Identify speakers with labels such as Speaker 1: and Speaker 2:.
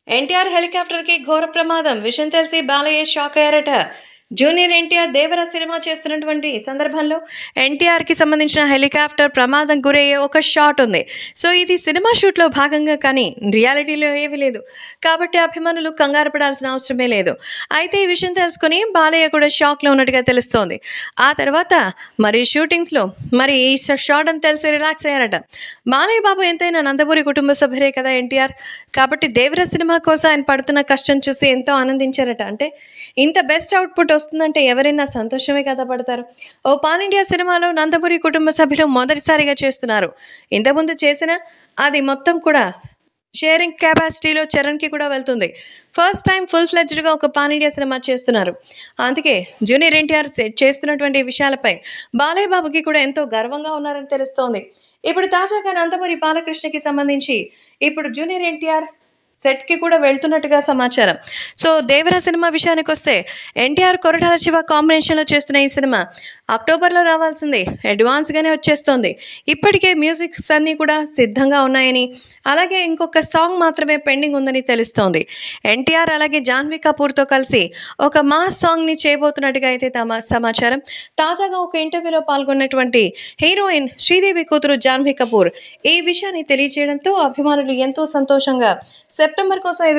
Speaker 1: ఎన్టీఆర్ హెలికాప్టర్‌కి ఘోర ప్రమాదం. విషయం తెలిసి బాలయ్య షాక్ అయ్యారట. జూనియర్ ఎన్టీఆర్ 'దేవర' సినిమా చేస్తున్నటువంటి సందర్భంలో ఎన్టీఆర్‌కి సంబంధించిన హెలికాప్టర్ ప్రమాదం గురయ్యే ఒక షాట్ ఉంది. సో, ఇది సినిమా షూట్‌లో భాగంగా కానీ రియాలిటీలో ఏమీ లేదు. కాబట్టి అభిమానులు కంగారు పడాల్సిన అవసరమే లేదు. అయితే ఈ విషయం తెలుసుకొని బాలయ్య కూడా షాక్‌లో ఉన్నట్టుగా తెలుస్తోంది. ఆ తర్వాత మరి షూటింగ్స్‌లో మరి ఈ షాట్ అని తెలిసి రిలాక్స్ అయ్యారట. బాలయ్య బాబు ఎంతైనా నందమూరి కుటుంబ సభ్యులే కదా ఎన్టీఆర్. కాబట్టి 'దేవర' సినిమా కోసం ఆయన పడుతున్న కష్టం చూసి ఎంతో ఆనందించారట. అంటే ఇంత బెస్ట్ అవుట్‌పుట్ వస్తుందంటే ఎవరైనా సంతోషమే కదా పడతారు. ఓ పాన్ ఇండియా సినిమాలో నందమూరి కుటుంబ సభ్యులు మొదటిసారిగా చేస్తున్నారు. ఇంతకుముందు చేసినా అది మొత్తం కూడా షేరింగ్ కెపాసిటీలో చరణ్‌కి కూడా వెళ్తుంది. ఫస్ట్ టైమ్ ఫుల్ ఫ్లెడ్జ్డ్‌గా ఒక పాన్ ఇండియా సినిమా చేస్తున్నారు. అందుకే జూనియర్ ఎన్టీఆర్ చేస్తున్నటువంటి విషయాలపై బాలయ్య బాబుకి కూడా ఎంతో గర్వంగా ఉన్నారని తెలుస్తోంది. ఇప్పుడు తాజాగా నందమూరి బాలకృష్ణకి సంబంధించి ఇప్పుడు జూనియర్ ఎన్టీఆర్ సెట్‌కి కూడా వెళ్తున్నట్టుగా సమాచారం. సో, 'దేవర' సినిమా విషయానికొస్తే ఎన్టీఆర్, కొరటాల శివ కాంబినేషన్‌లో చేస్తున్న ఈ సినిమా అక్టోబర్‌లో రావాల్సింది. అడ్వాన్స్‌గానే వచ్చేస్తోంది. ఇప్పటికే మ్యూజిక్స్ అన్నీ కూడా సిద్ధంగా ఉన్నాయని, అలాగే ఇంకొక సాంగ్ మాత్రమే పెండింగ్ ఉందని తెలుస్తోంది. ఎన్టీఆర్ అలాగే జాహ్నవి కపూర్‌తో కలిసి ఒక మాస్ సాంగ్‌ని చేయబోతున్నట్టుగా అయితే సమాచారం. తాజాగా ఒక ఇంటర్వ్యూలో పాల్గొన్నటువంటి హీరోయిన్ శ్రీదేవి కూతురు జాహ్నవి కపూర్ ఈ విషయాన్ని తెలియజేయడంతో అభిమానులు ఎంతో సంతోషంగా సెప్టెంబర్ కోసం